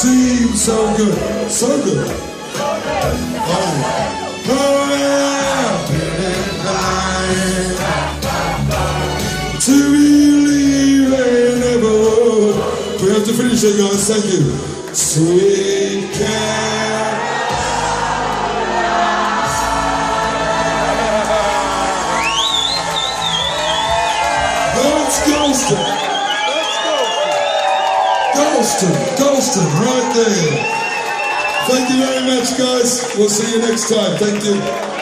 seems so good, so good. To believe they never would. We have to finish it, guys. Thank you. Sweet cat. That's Galston. Galston, right there. Thank you very much, guys. We'll see you next time. Thank you.